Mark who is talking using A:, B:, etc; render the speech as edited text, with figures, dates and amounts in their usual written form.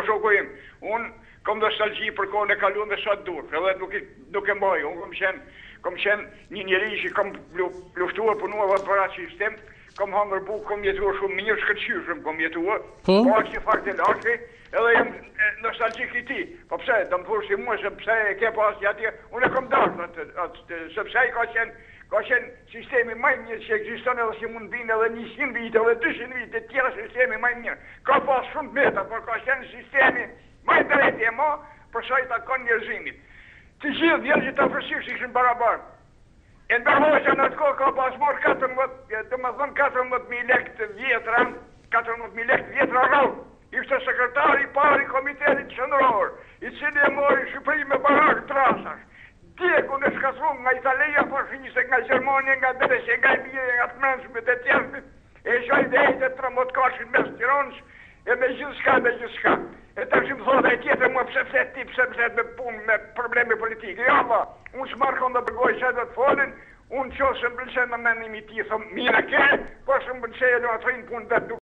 A: shoku im. Unë kom nostalgji për kohën e kaluar dhe sa dur. Edhe nuk e mbaj. Unë kom qenë një njeri që kom luftuar punuar për atë sistem. Kom hangër bukë, kom jetuar shumë mirë, shkëlqyshëm kom jetuar. Po që fakt e lartë, edhe jam nostalgjik i ti. Po pse, do më thurë si mua se pse e ke pas atje, unë e kom darë atë, sepse ai ka qenë sistemi më i mirë që ekziston edhe si mund vinë edhe 100 vite edhe 200 vite tjera sistemi më i mirë. Ka pas shumë meta, por ka qenë sistemi më i drejtë e më për sa i takon njerëzimit. Të gjithë njerëzit afërsisht ishin barabartë. E në Hoxha në atë kohë ka pas morë 14.000 lekë vjetra, 14.000 lekë vjetra rrallë. Ishte sekretari i parë i komitetit qendror, i cili e mori Shqipëri me barak trasash. Djeku në shkatrum nga Italia, fashiste, nga Gjermania, nga Brescia, nga Ibirë, nga të mendshmet e tjerët, e shoj dhe ejtë të motkashin mes Tiranës, e me gjithçka. E tash më thotë ai tjetër mua pse me punë me probleme politike. Ja, unë s'marr kënd të bëgoj çfarë të folën, unë qoftë se më pëlqen në mendimin e tij, thon mirë ke, po s'm pëlqej ato punë vetë.